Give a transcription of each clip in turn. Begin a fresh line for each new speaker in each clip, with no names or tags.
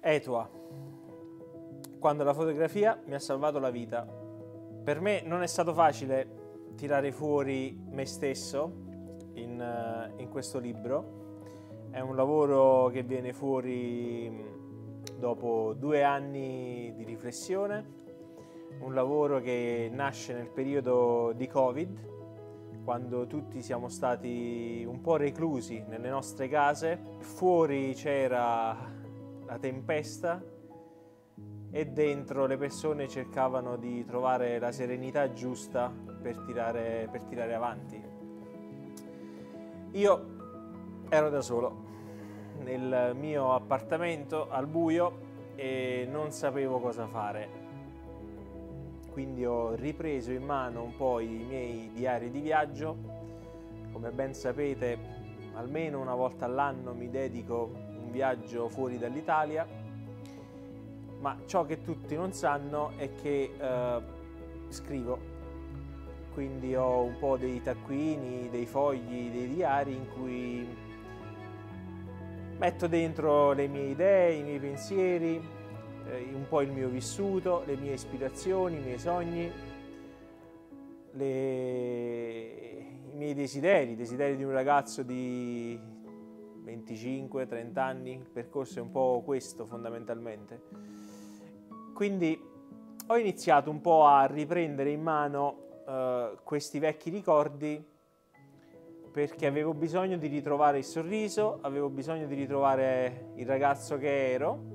Etua, quando la fotografia mi ha salvato la vita. Per me non è stato facile tirare fuori me stesso in questo libro. È un lavoro che viene fuori dopo 2 anni di riflessione, un lavoro che nasce nel periodo di Covid, quando tutti siamo stati un po' reclusi nelle nostre case. Fuori c'era la tempesta e dentro le persone cercavano di trovare la serenità giusta per tirare avanti. Io ero da solo nel mio appartamento al buio e non sapevo cosa fare. Quindi ho ripreso in mano un po' i miei diari di viaggio. Come ben sapete, almeno una volta all'anno mi dedico un viaggio fuori dall'Italia, ma ciò che tutti non sanno è che scrivo. Quindi ho un po' dei taccuini, dei fogli, dei diari in cui metto dentro le mie idee, i miei pensieri, un po' il mio vissuto, le mie ispirazioni, i miei sogni, i miei desideri di un ragazzo di 25-30 anni. Il percorso è un po' questo fondamentalmente. Quindi ho iniziato un po' a riprendere in mano questi vecchi ricordi, perché avevo bisogno di ritrovare il sorriso, avevo bisogno di ritrovare il ragazzo che ero.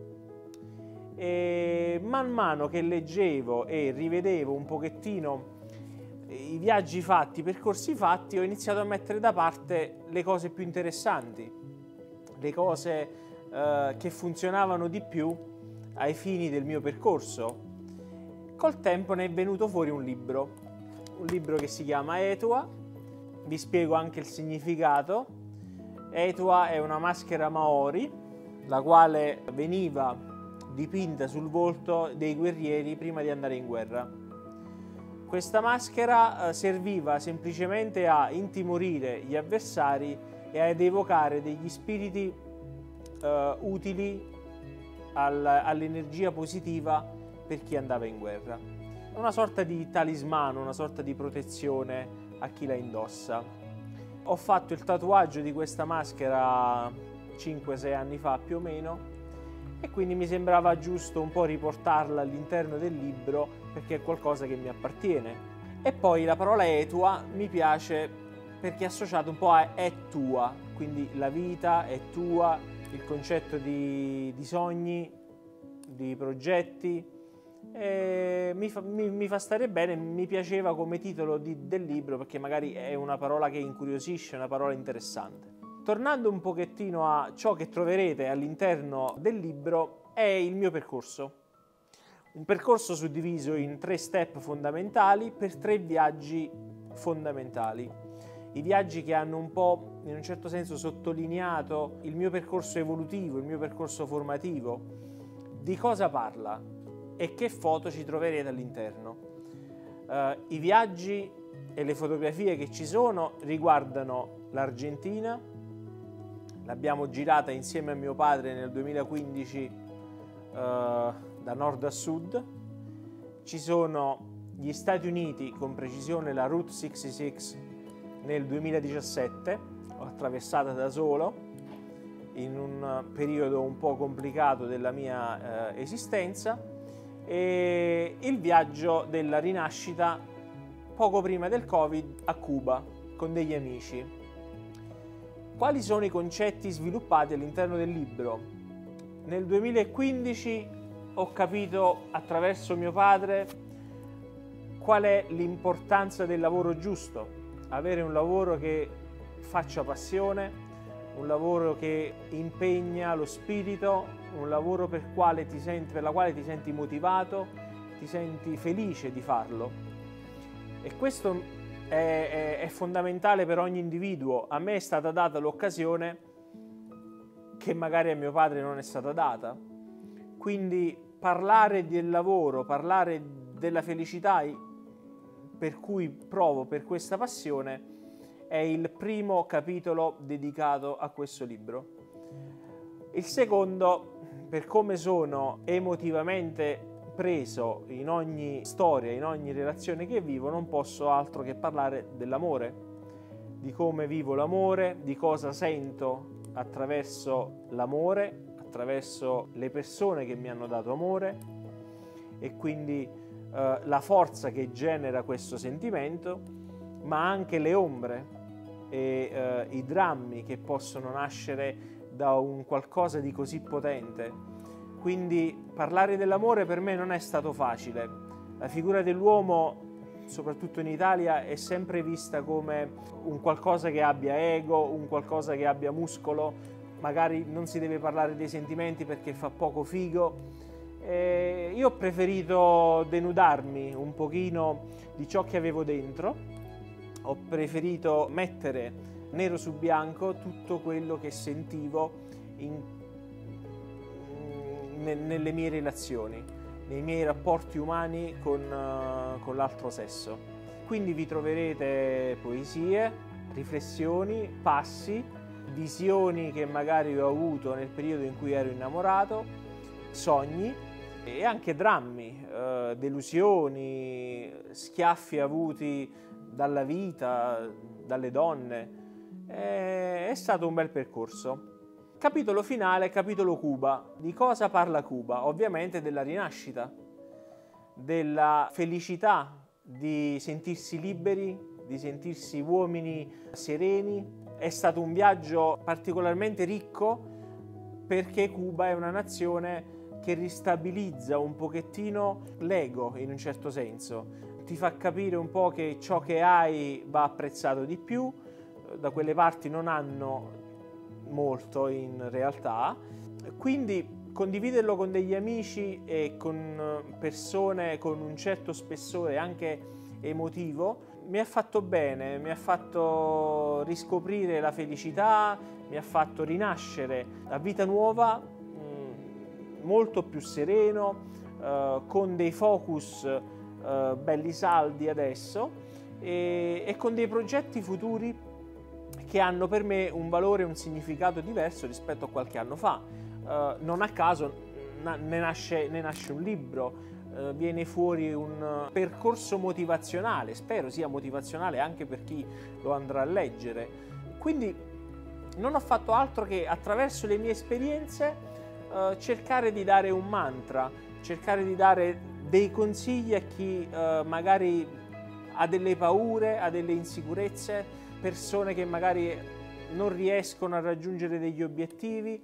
E man mano che leggevo e rivedevo un pochettino i viaggi fatti, i percorsi fatti, ho iniziato a mettere da parte le cose più interessanti, le cose che funzionavano di più ai fini del mio percorso. Col tempo ne è venuto fuori un libro che si chiama Etua. Vi spiego anche il significato. Etua è una maschera maori, la quale veniva dipinta sul volto dei guerrieri prima di andare in guerra. Questa maschera serviva semplicemente a intimorire gli avversari e ad evocare degli spiriti utili all'energia positiva per chi andava in guerra. Una sorta di talismano, una sorta di protezione a chi la indossa. Ho fatto il tatuaggio di questa maschera 5-6 anni fa più o meno, e quindi mi sembrava giusto un po' riportarla all'interno del libro, perché è qualcosa che mi appartiene. E poi la parola Etua mi piace perché è associata un po' a è tua, quindi la vita è tua, il concetto di sogni, di progetti. Mi fa stare bene, mi piaceva come titolo del libro, perché magari è una parola che incuriosisce, una parola interessante. Tornando un pochettino a ciò che troverete all'interno del libro, è il mio percorso. Un percorso suddiviso in 3 step fondamentali per 3 viaggi fondamentali. I viaggi che hanno un po', in un certo senso, sottolineato il mio percorso evolutivo, il mio percorso formativo. Di cosa parla e che foto ci troverete all'interno. I viaggi e le fotografie che ci sono riguardano l'Argentina. L'abbiamo girata insieme a mio padre nel 2015 da nord a sud. Ci sono gli Stati Uniti, con precisione la Route 66 nel 2017, l'ho attraversata da solo in un periodo un po' complicato della mia esistenza, e il viaggio della rinascita poco prima del Covid a Cuba con degli amici. Quali sono i concetti sviluppati all'interno del libro? Nel 2015 ho capito attraverso mio padre qual è l'importanza del lavoro giusto, avere un lavoro che faccia passione, un lavoro che impegna lo spirito, un lavoro per la quale ti senti motivato, ti senti felice di farlo. E questo è fondamentale per ogni individuo. A me è stata data l'occasione che magari a mio padre non è stata data. Quindi parlare del lavoro, parlare della felicità per cui provo per questa passione è il primo capitolo dedicato a questo libro. Il secondo per come sono emotivamente preso in ogni storia, in ogni relazione che vivo, non posso altro che parlare dell'amore, di come vivo l'amore, di cosa sento attraverso l'amore, attraverso le persone che mi hanno dato amore, e quindi la forza che genera questo sentimento, ma anche le ombre e i drammi che possono nascere da un qualcosa di così potente. Quindi parlare dell'amore per me non è stato facile. La figura dell'uomo, soprattutto in Italia, è sempre vista come un qualcosa che abbia ego, un qualcosa che abbia muscolo, magari non si deve parlare dei sentimenti perché fa poco figo. Io ho preferito denudarmi un pochino di ciò che avevo dentro, ho preferito mettere nero su bianco tutto quello che sentivo nelle mie relazioni, nei miei rapporti umani con l'altro sesso. Quindi vi troverete poesie, riflessioni, passi, visioni che magari ho avuto nel periodo in cui ero innamorato, sogni e anche drammi, delusioni, schiaffi avuti dalla vita, dalle donne. È stato un bel percorso. Capitolo finale, capitolo Cuba. Di cosa parla Cuba? Ovviamente della rinascita, della felicità di sentirsi liberi, di sentirsi uomini sereni. È stato un viaggio particolarmente ricco perché Cuba è una nazione che ristabilizza un pochettino l'ego in un certo senso. Ti fa capire un po' che ciò che hai va apprezzato di più, da quelle parti non hanno molto in realtà, quindi condividerlo con degli amici e con persone con un certo spessore anche emotivo mi ha fatto bene, mi ha fatto riscoprire la felicità, mi ha fatto rinascere a vita nuova, molto più sereno, con dei focus belli saldi adesso e con dei progetti futuri che hanno per me un valore e un significato diverso rispetto a qualche anno fa. Non a caso ne nasce un libro, viene fuori un percorso motivazionale, spero sia motivazionale anche per chi lo andrà a leggere. Quindi non ho fatto altro che attraverso le mie esperienze cercare di dare un mantra, cercare di dare dei consigli a chi magari ha delle paure, ha delle insicurezze, persone che magari non riescono a raggiungere degli obiettivi.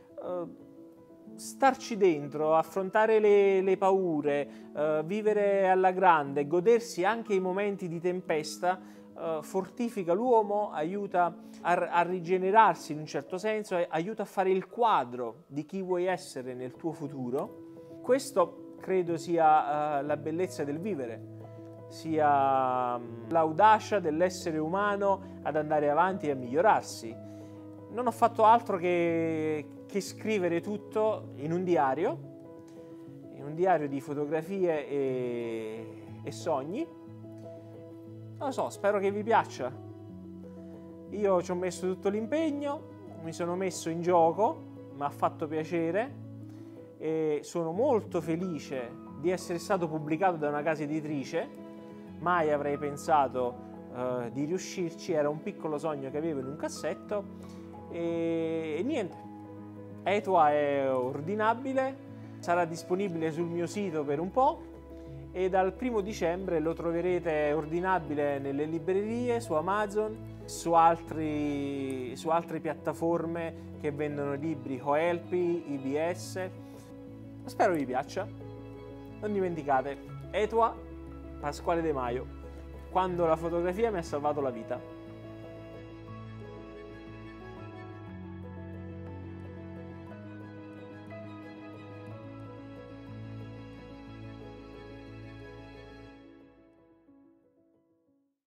Starci dentro, affrontare le paure, vivere alla grande, godersi anche i momenti di tempesta, fortifica l'uomo, aiuta a rigenerarsi in un certo senso, aiuta a fare il quadro di chi vuoi essere nel tuo futuro. Questo credo sia la bellezza del vivere, sia l'audacia dell'essere umano ad andare avanti e a migliorarsi. Non ho fatto altro che scrivere tutto in un diario di fotografie e sogni. Non lo so, spero che vi piaccia. Io ci ho messo tutto l'impegno, mi sono messo in gioco, mi ha fatto piacere e sono molto felice di essere stato pubblicato da una casa editrice. Mai avrei pensato di riuscirci, era un piccolo sogno che avevo in un cassetto e niente. Etua è ordinabile, sarà disponibile sul mio sito per un po' e dal 1° dicembre lo troverete ordinabile nelle librerie, su Amazon, su altre piattaforme che vendono libri, Coelpi, IBS. Spero vi piaccia. Non dimenticate, Etua, Pasquale De Maio, quando la fotografia mi ha salvato la vita.